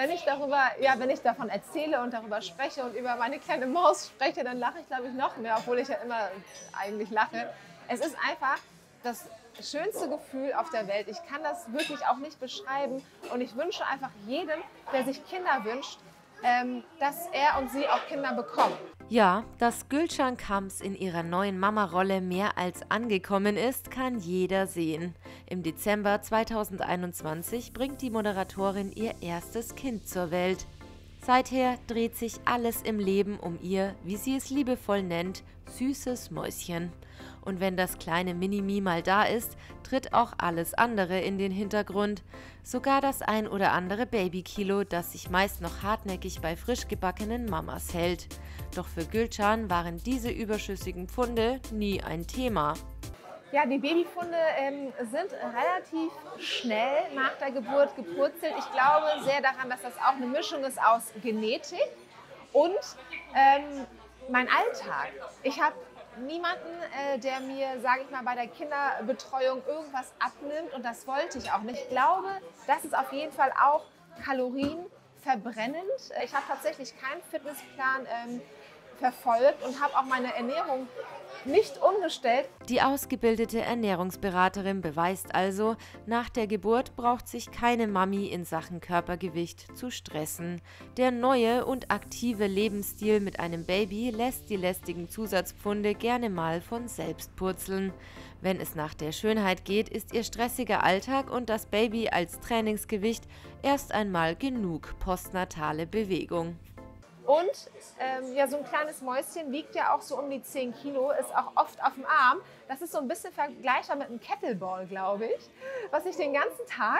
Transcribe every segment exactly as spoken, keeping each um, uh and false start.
wenn ich darüber, ja, wenn ich davon erzähle und darüber spreche und über meine kleine Maus spreche, dann lache ich, glaube ich, noch mehr, obwohl ich ja immer eigentlich lache. Es ist einfach das schönste Gefühl auf der Welt. Ich kann das wirklich auch nicht beschreiben und ich wünsche einfach jedem, der sich Kinder wünscht, ähm, dass er und sie auch Kinder bekommen. Ja, dass Gülcan Kams in ihrer neuen Mama-Rolle mehr als angekommen ist, kann jeder sehen. Im Dezember zweitausendeinundzwanzig bringt die Moderatorin ihr erstes Kind zur Welt. Seither dreht sich alles im Leben um ihr, wie sie es liebevoll nennt, süßes Mäuschen. Und wenn das kleine Minimi mal da ist, tritt auch alles andere in den Hintergrund. Sogar das ein oder andere Babykilo, das sich meist noch hartnäckig bei frisch gebackenen Mamas hält. Doch für Gülcan waren diese überschüssigen Pfunde nie ein Thema. Ja, die Babyfunde ähm, sind relativ schnell nach der Geburt gepurzelt. Ich glaube sehr daran, dass das auch eine Mischung ist aus Genetik und ähm, mein Alltag. Ich habe niemanden, äh, der mir, sage ich mal, bei der Kinderbetreuung irgendwas abnimmt und das wollte ich auch nicht. Ich glaube, das ist auf jeden Fall auch kalorienverbrennend. Ich habe tatsächlich keinen Fitnessplan ähm, verfolgt und habe auch meine Ernährung nicht umgestellt. Die ausgebildete Ernährungsberaterin beweist also, nach der Geburt braucht sich keine Mami in Sachen Körpergewicht zu stressen. Der neue und aktive Lebensstil mit einem Baby lässt die lästigen Zusatzpfunde gerne mal von selbst purzeln. Wenn es nach der Schönheit geht, ist ihr stressiger Alltag und das Baby als Trainingsgewicht erst einmal genug postnatale Bewegung. Und ähm, ja, so ein kleines Mäuschen wiegt ja auch so um die zehn Kilo, ist auch oft auf dem Arm. Das ist so ein bisschen vergleichbar mit einem Kettleball, glaube ich, was ich den ganzen Tag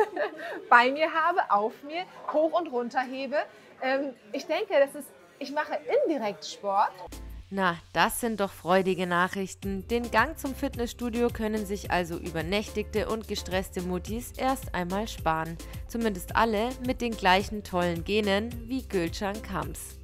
bei mir habe, auf mir, hoch und runter hebe. Ähm, ich denke, das ist, ich mache indirekt Sport. Na, das sind doch freudige Nachrichten. Den Gang zum Fitnessstudio können sich also übernächtigte und gestresste Muttis erst einmal sparen. Zumindest alle mit den gleichen tollen Genen wie Gülcan Kams.